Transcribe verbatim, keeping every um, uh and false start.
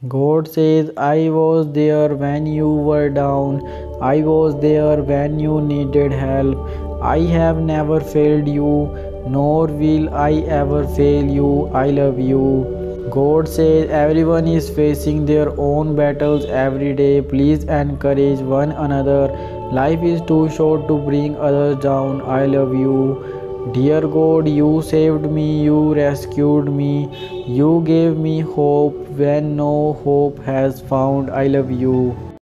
God says, I was there when you were down. I was there when you needed help. I have never failed you, nor will I ever fail you. I love you. God says, everyone is facing their own battles every day. Please encourage one another. Life is too short to bring others down. I love you. Dear God, you saved me, you rescued me, you gave me hope when no hope has found. I love you.